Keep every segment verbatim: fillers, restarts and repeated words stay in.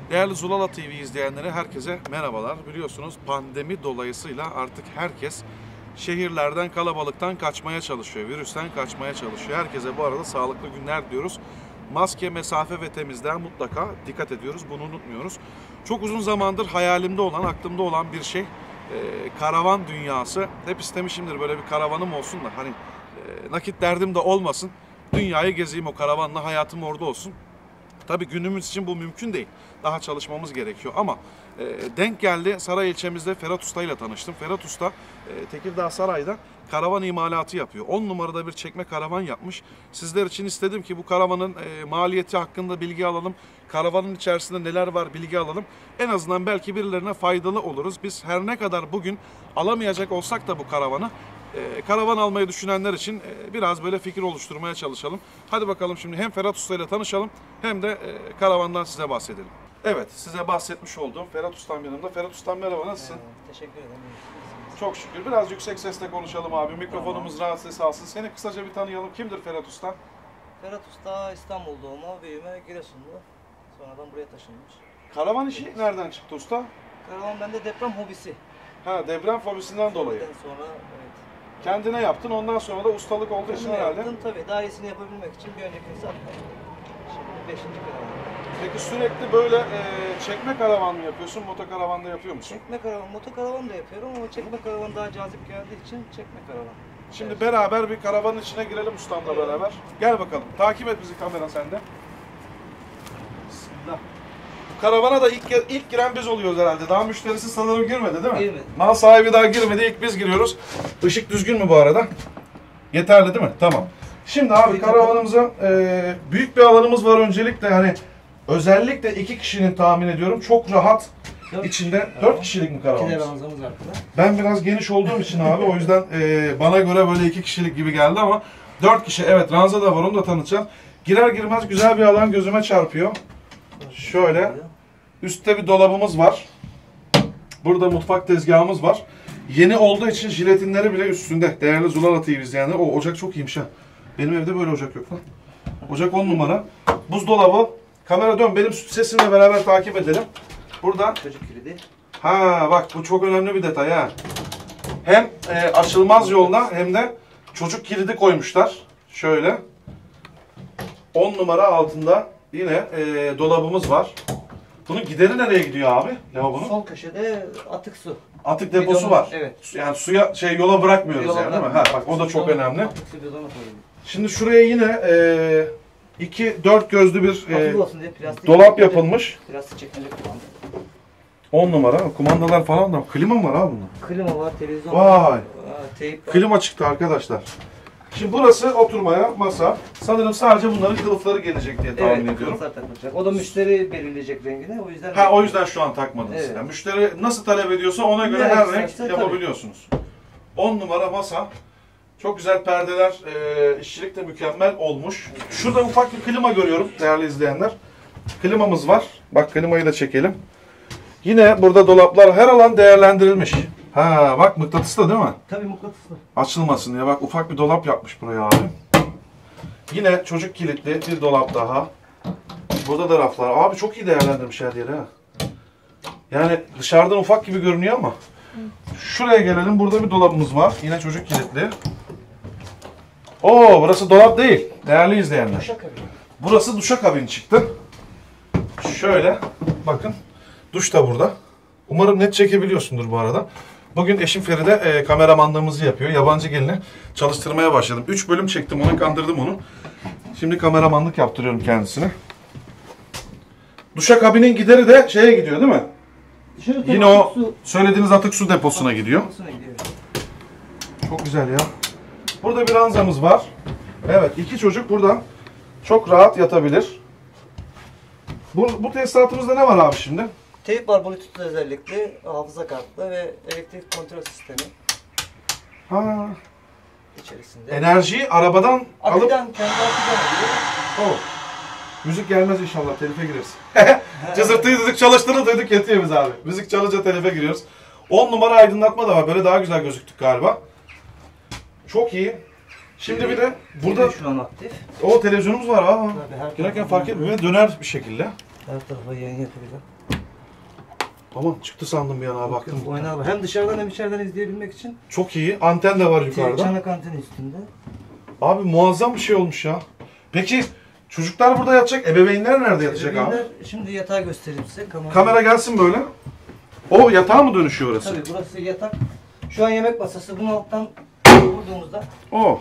Değerli Zulala T V izleyenleri herkese merhabalar. Biliyorsunuz pandemi dolayısıyla artık herkes şehirlerden, kalabalıktan kaçmaya çalışıyor. Virüsten kaçmaya çalışıyor. Herkese bu arada sağlıklı günler diyoruz. Maske, mesafe ve temizliğe mutlaka dikkat ediyoruz. Bunu unutmuyoruz. Çok uzun zamandır hayalimde olan, aklımda olan bir şey. Ee, karavan dünyası. Hep istemişimdir böyle bir karavanım olsun da hani e, nakit derdim de olmasın. Dünyayı gezeyim o karavanla, hayatım orada olsun. Tabii günümüz için bu mümkün değil. Daha çalışmamız gerekiyor ama e, denk geldi. Saray ilçemizde Ferhat Usta ile tanıştım. Ferhat Usta e, Tekirdağ Saray'da karavan imalatı yapıyor. on numarada bir çekme karavan yapmış. Sizler için istedim ki bu karavanın e, maliyeti hakkında bilgi alalım. Karavanın içerisinde neler var bilgi alalım. En azından belki birilerine faydalı oluruz. Biz her ne kadar bugün alamayacak olsak da bu karavanı Ee, karavan almayı düşünenler için e, biraz böyle fikir oluşturmaya çalışalım. Hadi bakalım şimdi hem Ferhat Usta ile tanışalım hem de e, karavandan size bahsedelim. Evet, size bahsetmiş olduğum Ferhat Usta'm yanımda. Ferhat Usta'm merhaba, nasılsın? Merhaba, teşekkür ederim. Çok şükür. Biraz yüksek sesle konuşalım abi. Mikrofonumuz tamam. Rahat ses alsın. Seni kısaca bir tanıyalım. Kimdir Ferhat Usta? Ferhat Usta İstanbul doğma, büyüme Giresunlu. Sonradan buraya taşınmış. Karavan işi evet. Nereden çıktı usta? Karavan bende deprem hobisi. Ha, deprem fobisinden dolayı. Sonra evet. Kendine yaptın, ondan sonra da ustalık olduğu için herhalde. Yaptım tabii. Daha iyisini yapabilmek için bir öncekini sattım. Şimdi beşinci karavan. Peki sürekli böyle e, çekme karavan mı yapıyorsun, motokaravan da yapıyor musun? Çekme karavan, motokaravan da yapıyorum ama çekme karavan daha cazip geldiği için çekme karavan. Şimdi evet. Beraber bir karavanın içine girelim ustamla evet. Beraber. Gel bakalım. Takip et bizi, kamera sende. Bismillah. Karavana da ilk ilk giren biz oluyoruz herhalde. Daha müşterisi sanırım girmedi değil mi? Girmedi. Mal sahibi daha girmedi. İlk biz giriyoruz. Işık düzgün mü bu arada? Yeterli değil mi? Tamam. Şimdi abi karavanımıza e, büyük bir alanımız var öncelikle. Hani özellikle iki kişinin tahmin ediyorum. Çok rahat. Dört, içinde dört evet. Kişilik mi karavanımız? İki de ranzamız arkada. Ben biraz geniş olduğum için abi o yüzden e, bana göre böyle iki kişilik gibi geldi ama dört kişi. Evet, ranza da var, onu da tanıtacağım. Girer girmez güzel bir alan gözüme çarpıyor. Şöyle. Üstte bir dolabımız var. Burada mutfak tezgahımız var. Yeni olduğu için jiletinleri bile üstünde. Değerli Zulala T V izleyenler. O ocak çok iyiymiş ha. Benim evde böyle ocak yok lan. Ocak on numara. Buzdolabı. Kamera dön. Benim sesimle beraber takip edelim. Burada. Çocuk kilidi. Ha bak, bu çok önemli bir detay ha. Hem e, açılmaz yolda hem de çocuk kilidi koymuşlar. Şöyle. on numara altında yine e, dolabımız var. Bunun gideri nereye gidiyor abi? Lavabonun? Sol köşede atık su. Atık deposu bidonu var. Evet. Yani suya şey yola bırakmıyoruz yola yani değil mi? Ha bak, o da çok bidonu, önemli. Atık su bidonu koyuyoruz. Şimdi şuraya yine e, iki dört gözlü bir e, diye, dolap yapılmış. Plastik çekmece kumanda. on numara. Kumandalar falan da. Klima mı var abi bunda? Klima var, televizyon Vay. var. Teyp var. Klima çıktı arkadaşlar. Şimdi burası oturmaya masa. Sanırım sadece bunların kılıfları gelecek diye tahmin evet, ediyorum. Takılacak. O da müşteri belirleyecek rengini. O yüzden Ha, o yüzden şu an takmadınız. Evet. Yani müşteri nasıl talep ediyorsa ona göre ne her renk yapabiliyorsunuz. on numara masa. Çok güzel perdeler. E, işçilik de mükemmel olmuş. Şurada ufak bir klima görüyorum değerli izleyenler. Klimamız var. Bak, klimayı da çekelim. Yine burada dolaplar, her alan değerlendirilmiş. Ha bak, mıknatıslı değil mi? Tabii mıknatıslı. Açılmasın diye bak, ufak bir dolap yapmış buraya abi. Yine çocuk kilitli bir dolap daha. Burada da raflar. Abi çok iyi değerlendirmiş her yeri ha. Yani dışarıdan ufak gibi görünüyor ama. Şuraya gelelim. Burada bir dolabımız var. Yine çocuk kilitli. Oo, burası dolap değil değerli izleyenler. Duşakabin. Burası duşakabin çıktı. Şöyle bakın. Duş da burada. Umarım net çekebiliyorsundur bu arada. Bugün eşim Feride e, kameramanlığımızı yapıyor. Yabancı gelini çalıştırmaya başladım. üç bölüm çektim onu, kandırdım onu. Şimdi kameramanlık yaptırıyorum kendisine. Duşakabinin gideri de şeye gidiyor değil mi? Dışarı yine o su. Söylediğiniz atık su deposuna atık gidiyor. Deposuna gidiyor. Çok güzel ya. Burada bir ranzamız var. Evet, iki çocuk buradan çok rahat yatabilir. Bu, bu tesisatımızda ne var abi şimdi? Teyp var, Bluetooth özellikli, hafıza kartlı ve elektrik kontrol sistemi. Ha. İçerisinde. Enerjiyi arabadan aküden, alıp... kendi aküden alıyor. Oh. Müzik gelmez inşallah, telife gireriz. Cızırtıyı duyduk, çalıştığını duyduk, yetiyor biz abi. Müzik çalınca telife giriyoruz. on numara aydınlatma da var, böyle daha güzel gözüktük galiba. Çok iyi. Şimdi T V, bir de burada... şu an aktif. O televizyonumuz var ha. Girerken fark etmiyor, döner bir şekilde. Her tarafa yayın yapabilirim. Aman çıktı sandım bir yana baktım. Oyna abi. Hem dışarıdan hem içeriden izleyebilmek için. Çok iyi. Anten de var yukarıda. Çanak anteni üstünde. Abi muazzam bir şey olmuş ya. Peki çocuklar burada yatacak. Ebeveynler nerede yatacak abi? Ebeveynler, şimdi yatağı göstereyim size. Kamera, Kamera gelsin böyle. O yatağa mı dönüşüyor orası? Tabii burası yatak. Şu an yemek masası. Bunu alttan vurduğumuzda. O.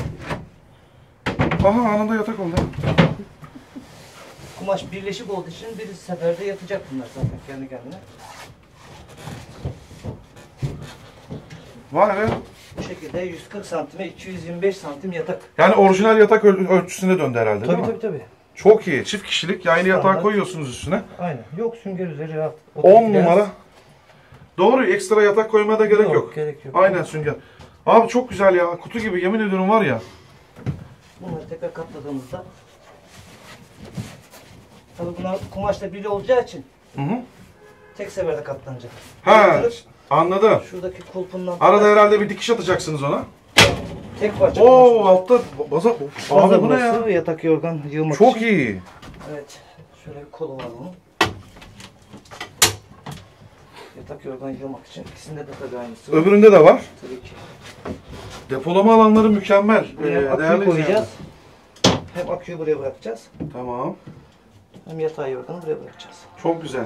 Aha anında yatak oldu. Kumaş birleşik olduğu için bir seferde yatacak bunlar zaten kendi kendine. Vay be. Bu şekilde yüz kırk santime iki yüz yirmi beş santim yatak. Yani orijinal yatak öl- ölçüsüne döndü herhalde değil Tabii mi? tabii tabii. Çok iyi. Çift kişilik yaylı yatağı Standart. koyuyorsunuz üstüne. Aynen. Yok sünger üzeri rahat. on numara. Doğru ekstra yatak koymaya da gerek yok. Yok, gerek yok. Aynen sünger. Abi çok güzel ya. Kutu gibi yemin ediyorum var ya. Bunları tekrar katladığımızda. Tabii bunlar kumaşla birli olacağı için Hı hı. tek seferde katlanacak. Ha Katlanır. anladım. Şuradaki kulpundan Arada herhalde bir dikiş atacaksınız ona. tek parça Oo kumaş. altta baza. Fazla Abi bu ne ya? burası, yatak yorgan yığmak Çok için. iyi. Evet. Şöyle bir kolu var bunun. Yatak yorgan yığmak için. İkisinde de tabii aynısı. var. Öbüründe de var. Tabii ki. Depolama alanları mükemmel. Buraya Ee, aküyü değerli koyacağız. Hem aküyü buraya bırakacağız. izleyenler. Tamam. Hem yatağı yorganı buraya bırakacağız. Çok güzel.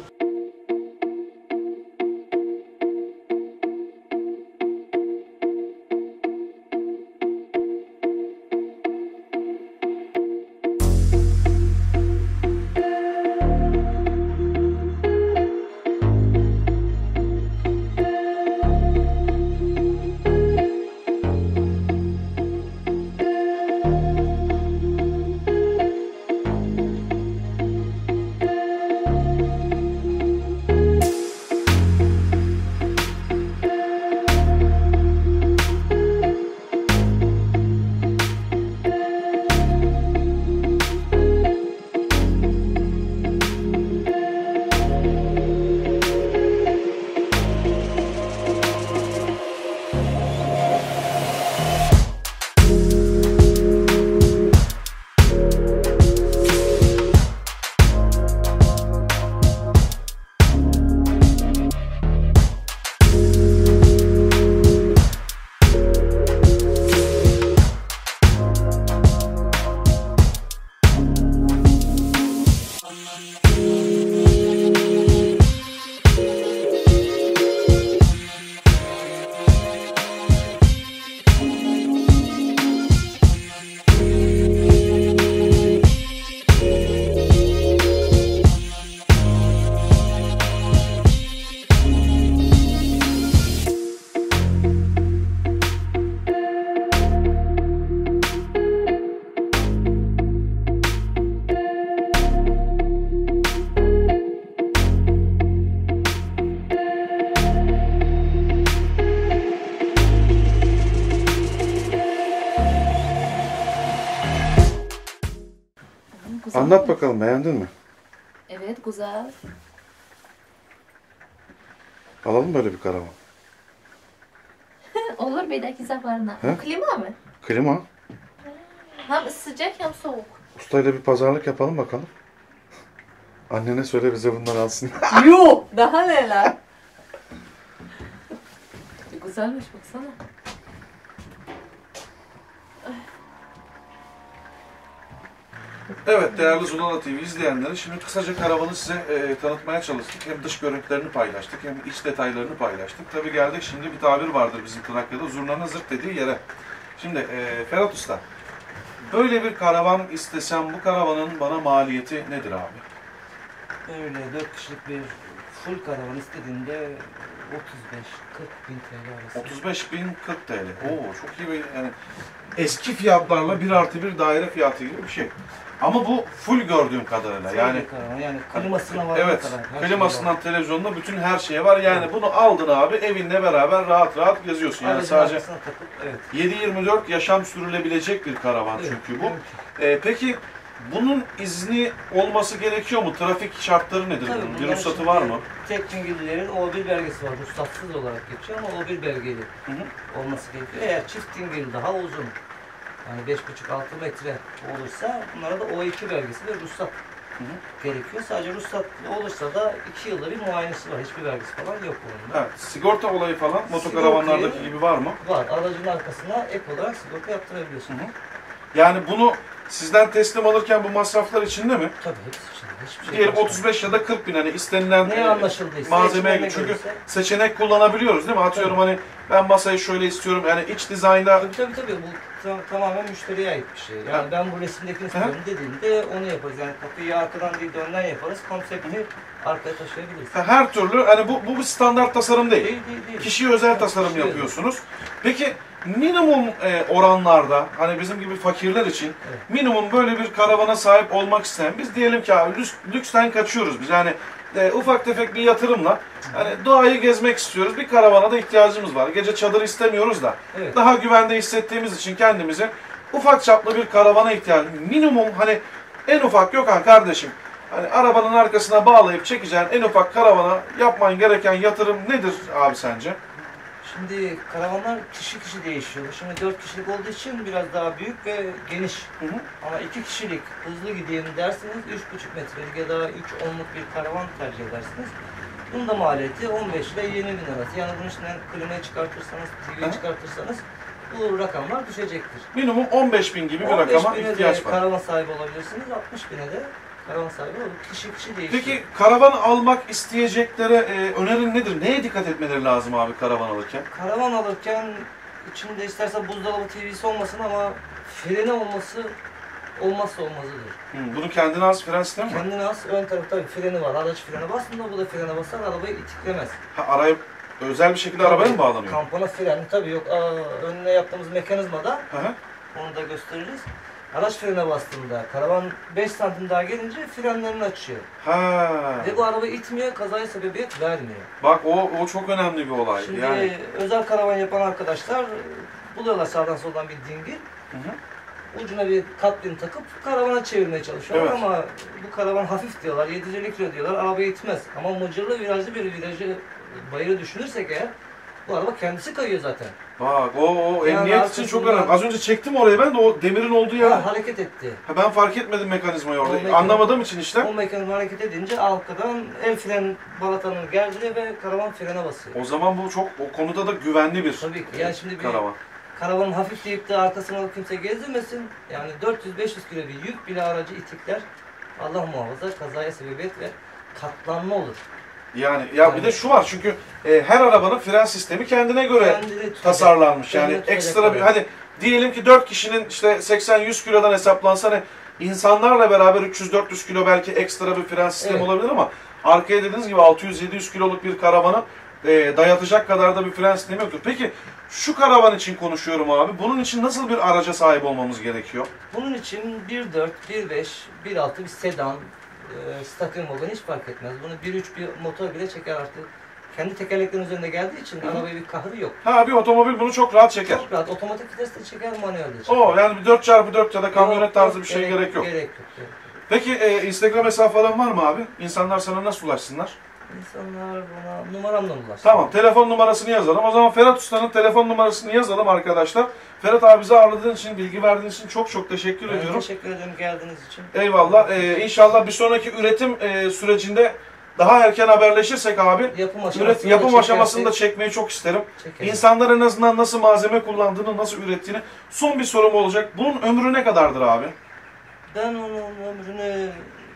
Güzel. Anlat bakalım beğendin mi? Evet güzel. Alalım böyle bir karavan. Olur bir dahaki seferine. He? Klima mı? Klima. Hem sıcak hem soğuk. Ustayla bir pazarlık yapalım bakalım. Annene söyle bize bundan alsın. Yok daha neler. Güzelmiş baksana. Evet değerli Zulala T V izleyenleri, şimdi kısaca karavanı size e, tanıtmaya çalıştık. Hem dış görüntülerini paylaştık hem iç detaylarını paylaştık. Tabi geldik şimdi bir tabir vardır bizim Trakya'da, zurnanın zırt dediği yere. Şimdi e, Ferhat Usta, böyle bir karavan istesem bu karavanın bana maliyeti nedir abi? Öyle dört kişilik bir full karavan istediğinde otuz beş kırk bin T L arası. otuz beş bin kırk T L. Oo çok iyi bir yani eski fiyatlarla bir artı bir daire fiyatı gibi bir şey. Ama bu full gördüğüm kadarıyla Full yani. bir karavan, yani klimasına var. Evet, klimasından televizyonuna bütün her şeye var. Yani bunu aldın abi, evinle beraber rahat rahat geziyorsun. Yani sadece takıp, evet. yedi yirmi dört yaşam sürülebilecek bir karavan Evet, çünkü bu. evet. Ee, peki bunun izni olması gerekiyor mu? Trafik şartları nedir Tabii bunun? Bir bunların ruhsatı şimdi var mı? Tek dingillilerin O bir belgesi var. Ruhsatsız olarak geçiyor ama O bir belgeli Hı hı. olması gerekiyor. Eğer çift dingil daha uzun, yani beş buçuk altı metre olursa bunlara da O iki belgesi ve ruhsat hı. gerekiyor. Sadece ruhsat olursa da iki yılda bir muayenesi var. Hiçbir vergisi falan yok onun. Evet, sigorta olayı falan motokaravanlardaki Sigortayı- gibi var mı? Var. Aracın arkasına ek olarak sigorta yaptırabiliyorsun. Hı hı. Yani bunu sizden teslim alırken bu masraflar içinde mi? Tabii hepsi için. Hiçbir şey Diyelim karışmıyor. otuz beş ya da kırk bin hani istenilen Neye e, anlaşıldıysa, malzemeye içine ne çünkü gelirse- seçenek kullanabiliyoruz değil mi? Atıyorum hani ben masayı şöyle istiyorum yani iç dizaynda Tabii tabii tabii. Bu ta- tamamen müşteriye ait bir şey. Yani Ha. ben bu resimdekini istiyorum dediğinde onu yaparız. Yani kapıyı arkadan değil de önden yaparız. Konsepti arkaya taşıyabiliriz. her türlü hani bu, bu bir standart tasarım değil. Değil değil değil. Kişiye özel Evet, tasarım kişiye özel. yapıyorsunuz. Peki minimum e, oranlarda hani bizim gibi fakirler için Evet. minimum böyle bir karavana sahip olmak isteyen biz diyelim ki abi lüks, lüksten kaçıyoruz biz yani e, ufak tefek bir yatırımla hani doğayı gezmek istiyoruz bir karavana da ihtiyacımız var. Gece çadır istemiyoruz da Evet. daha güvende hissettiğimiz için kendimizi ufak çaplı bir karavana ihtiyacımız minimum hani en ufak yok ha kardeşim. Hani arabanın arkasına bağlayıp çekeceğin en ufak karavana yapman gereken yatırım nedir abi sence? Şimdi karavanlar kişi kişi değişiyor. Şimdi dört kişilik olduğu için biraz daha büyük ve geniş. Hı hı. Ama iki kişilik hızlı gideyim derseniz üç buçuk metrelik ya da üç onluk bir karavan tercih edersiniz. Bunun da maliyeti on beş ile yirmi bin arası. Yani bunun içinden klimayı çıkartırsanız, T V'yi Hı. çıkartırsanız bu rakamlar düşecektir. Minimum on beş bin gibi bir on beş rakama bine ihtiyaç de var. karavan sahibi olabilirsiniz. altmış bine de karavan sahibi olur. Kişi kişi değişiyor. Peki karavan almak isteyeceklere e, önerin nedir? Neye dikkat etmeleri lazım abi karavan alırken? Karavan alırken içinde istersen buzdolabı T V'si olmasın ama freni olması olmazsa olmazıdır. Hı, bunun kendine has fren sistemi mi? Kendine has ön tarafta bir freni var. Araç freni bastığında bu da frene basar arabayı itiklemez. Ha, araya özel bir şekilde arabaya mı bağlanıyor? Kampana freni tabii yok. Aa, önüne yaptığımız mekanizmada Hı hı. onu da gösteririz. Araç frene bastığında karavan beş santim daha gelince frenlerini açıyor. Ha. Ve bu araba itmiyor, kazaya sebebiyet vermiyor. Bak o o çok önemli bir olay. Şimdi Yani. özel karavan yapan arkadaşlar buluyorlar sağdan soldan bir dingil. Hı hı. Ucuna bir katlin takıp karavana çevirmeye çalışıyorlar Evet. ama bu karavan hafif diyorlar, yedi yüz elli kilo diyorlar, arabayı itmez. Ama mıcırlı virajlı bir virajı bayırı düşünürsek eğer bu araba kendisi kayıyor zaten. Bak o, o Yani emniyet için çok arkasından- önemli. Az önce çektim orayı ben de o demirin olduğu yer. Ha, hareket etti. Ha, ben fark etmedim mekanizmayı orada. O mekan- Anlamadığım için işte. O mekanizma hareket edince arkadan el fren balatanını gerdi ve karavan frene basıyor. O zaman bu çok o konuda da güvenli bir Tabii ki. Yani şimdi bir karavan. karavanın hafif deyip de arkasına alıp kimse gezdirmesin. Yani dört yüz beş yüz kilo bir yük bile aracı itikler. Allah muhafaza kazaya sebebiyet ve katlanma olur. Yani ya bir de şu var çünkü e, her arabanın fren sistemi kendine göre Kendini tutacak. tasarlanmış. Yani Kendini tutacak ekstra bir kadar. hadi diyelim ki dört kişinin işte seksen yüz kilodan hesaplansa hani insanlarla beraber üç yüz dört yüz kilo belki ekstra bir fren sistemi Evet. olabilir ama arkaya dediğiniz gibi altı yüz yedi yüz kiloluk bir karavanı e, dayatacak kadar da bir fren sistemi yoktur. Peki şu karavan için konuşuyorum abi. Bunun için nasıl bir araca sahip olmamız gerekiyor? Bunun için bir dört, bir beş, bir altı bir sedan, e, statür model hiç fark etmez. Bunu bir üç bir motor bile çeker artık. Kendi tekerleklerin üzerinde geldiği için Hı hı. arabaya bir kahrı yok. Ha bir otomobil bunu çok rahat çeker. Çok rahat. Otomatik viteste çeker, manuelde çeker. O yani bir dört çarpı dört ya da kamyonet Yok, tarzı yok, bir şey gerek, gerek yok. Gerek yok. Gerek yok. Peki e, Instagram hesabı falan var mı abi? İnsanlar sana nasıl ulaşsınlar? İnsanlar bana numaramla ulaşsın. Tamam, telefon numarasını yazalım. O zaman Ferhat Usta'nın telefon numarasını yazalım arkadaşlar. Ferhat abi bize ağırladığın için, bilgi verdiğin için çok çok teşekkür Ben ediyorum. teşekkür ederim geldiğiniz için. Eyvallah. Ee, inşallah bir sonraki üretim e, sürecinde daha erken haberleşirsek abi, Yapım aşamasını üret, da yapım aşamasını da çekersek- çekmeyi çok isterim. çekeriz. İnsanlar en azından nasıl malzeme kullandığını, nasıl ürettiğini. Son bir sorum olacak. Bunun ömrü ne kadardır abi? Ben onun ömrünü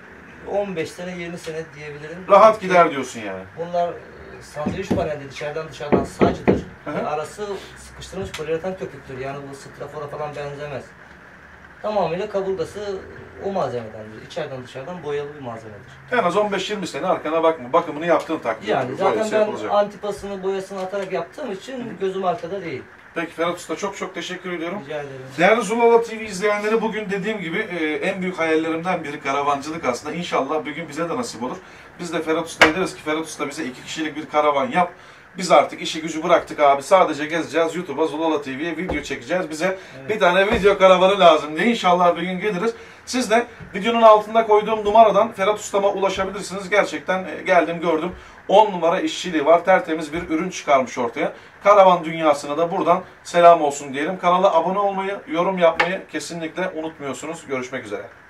on beş sene, yirmi sene diyebilirim. Rahat gider diyorsun yani. Bunlar e, sandviç paneli dışarıdan dışarıdan sacıdır. Hı hı. Ve arası sıkıştırılmış poliuretan köpüktür. Yani bu strafora falan benzemez. Tamamıyla kaburgası o malzemedendir. İçeriden dışarıdan boyalı bir malzemedir. En az on beş yirmi sene arkana bakma. Bakımını yaptığın takdirde. Yani böylesi zaten ben yapılacak. antipasını, boyasını atarak yaptığım için gözüm arkada değil. Peki Ferhat Usta çok çok teşekkür ediyorum. Rica ederim. Değerli Zulala T V izleyenleri bugün dediğim gibi e, en büyük hayallerimden biri karavancılık aslında. İnşallah bir gün bize de nasip olur. Biz de Ferhat Usta'ya deriz ki Ferhat Usta bize iki kişilik bir karavan yap. Biz artık işi gücü bıraktık abi. Sadece gezeceğiz. YouTube'a Zulala T V'ye video çekeceğiz. Bize Evet. bir tane video karavanı lazım diye. İnşallah bir gün geliriz. Siz de videonun altında koyduğum numaradan Ferhat Usta'ma ulaşabilirsiniz. Gerçekten e, geldim gördüm. on numara işçiliği var. Tertemiz bir ürün çıkarmış ortaya. Karavan dünyasına da buradan selam olsun diyelim. Kanala abone olmayı, yorum yapmayı kesinlikle unutmuyorsunuz. Görüşmek üzere.